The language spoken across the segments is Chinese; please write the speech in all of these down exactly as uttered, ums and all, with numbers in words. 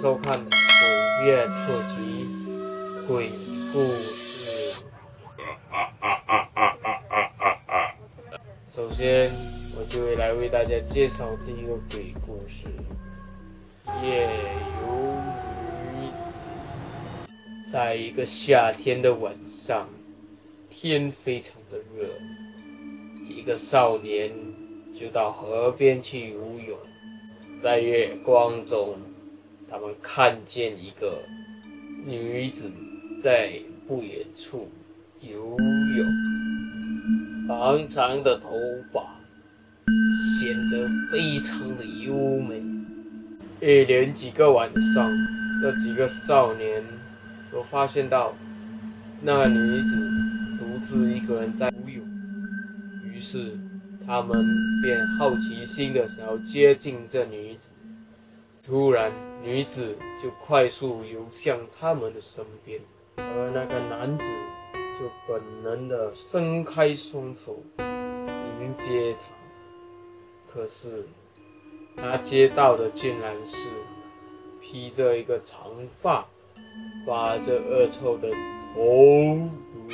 收看鬼月特辑《鬼故事》。首先，我就会来为大家介绍第一个鬼故事：夜游女子。在一个夏天的晚上，天非常的热，几个少年就到河边去游泳。在月光中，他们看见一个女子在不远处游泳，长长的头发显得非常的优美。一连几个晚上，这几个少年都发现到那个女子独自一个人在游泳，于是他们便好奇心的想要接近这女子。突然，女子就快速游向他们的身边，而那个男子就本能的伸开双手迎接她。可是他接到的竟然是披着一个长发、发着恶臭的头颅。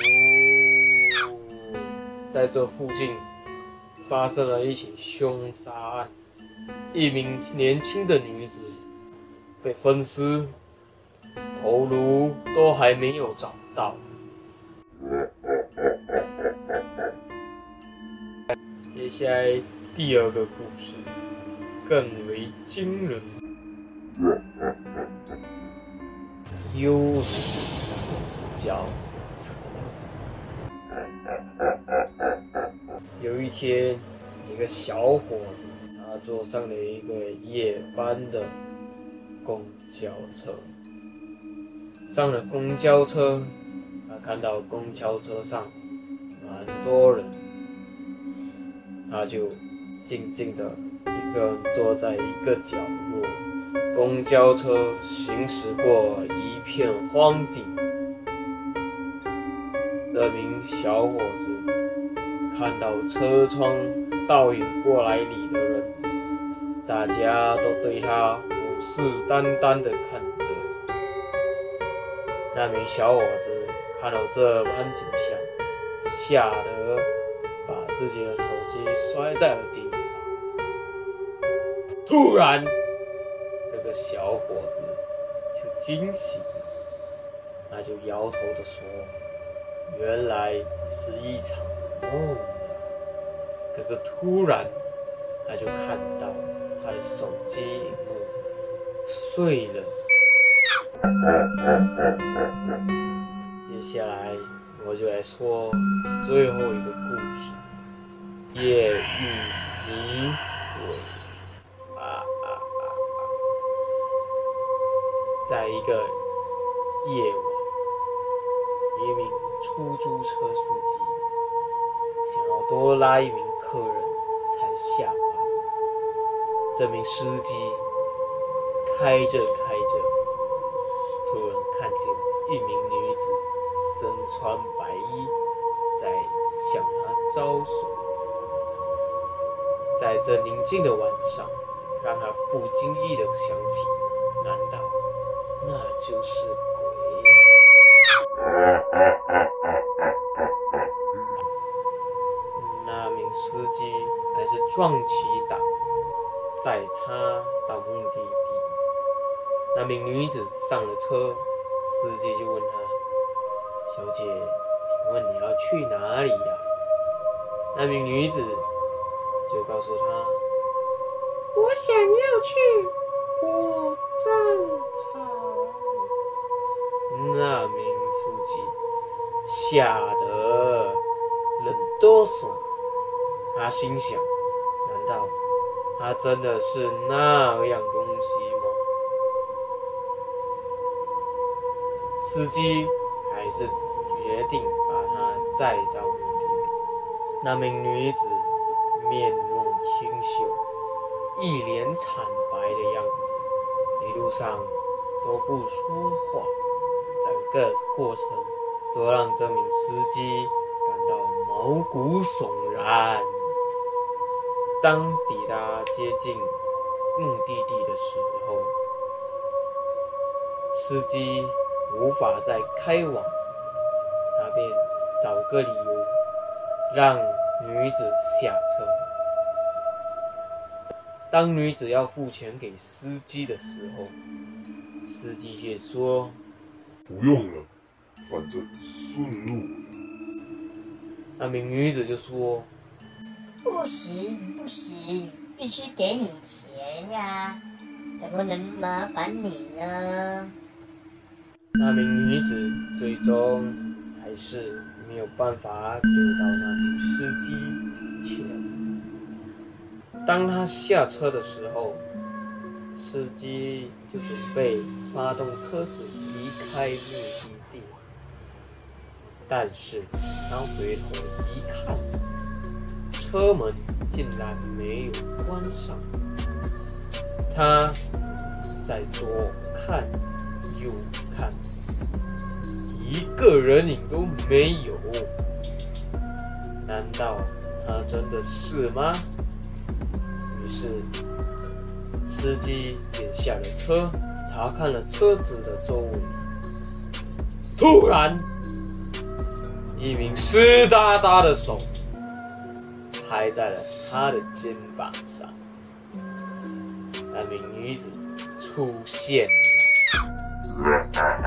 在这附近发生了一起凶杀案，一名年轻的女子被分尸，头颅都还没有找到。接下来第二个故事更为惊人。幽灵脚车。有一天，一个小伙子，他坐上了一个夜班的公交车。上了公交车，他看到公交车上蛮多人，他就静静的一个人坐在一个角落。公交车行驶过一片荒地，这名小伙子看到车窗倒影过来里的人，大家都对他虎视眈眈地看着。那名小伙子看到这般景象，吓得把自己的手机摔在了地上。突然，这个小伙子就惊喜了，他就摇头地说：“原来是一场梦。”可是突然，他就看到他的手机屏幕碎了。接下来我就来说最后一个故事：夜遇女鬼。啊啊啊啊！在一个夜晚，一名出租车司机想要多拉一名客人才下班。这名司机开着开着，突然看见一名女子身穿白衣在向他招手。在这宁静的晚上，让他不经意地想起，难道那就是鬼？那名司机还是壮起胆，载他到目的地。那名女子上了车，司机就问她：“小姐，请问你要去哪里呀？”那名女子就告诉他：“我想要去火葬场。”那名司机吓得冷哆嗦，他心想：难道他真的是那样东西吗？司机还是决定把他载到目的地。那名女子面目清秀，一脸惨白的样子，一路上都不说话，整个过程都让这名司机感到毛骨悚然。当抵达接近目的地的时候， 司机无法再开往，他便找个理由让女子下车。当女子要付钱给司机的时候，司机却说：“ 不用了，反正顺路。” 那名女子就说：“ 不行不行，必须给你钱呀，怎么能麻烦你呢？” 那名女子最终还是没有办法给到那名司机钱。当他下车的时候，司机就准备发动车子离开目的地，但是当回头一看，车门竟然没有关上。他在左看右看，一个人影都没有。难道他真的是吗？于是司机便下了车，查看了车子的周围。突然，一名湿哒哒的手拍在了他的肩膀上。那名女子出现了。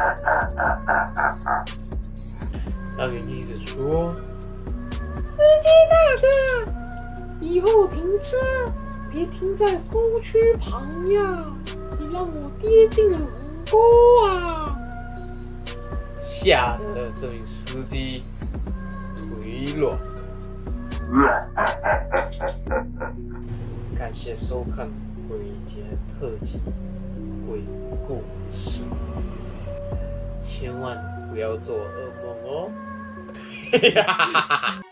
那名女子说：“司机大哥，以后停车别停在沟渠旁呀，你让我跌进了龙沟啊！”吓得这名司机腿软。感谢收看鬼节特辑鬼故事，千万不要做噩梦哦！哈哈哈哈。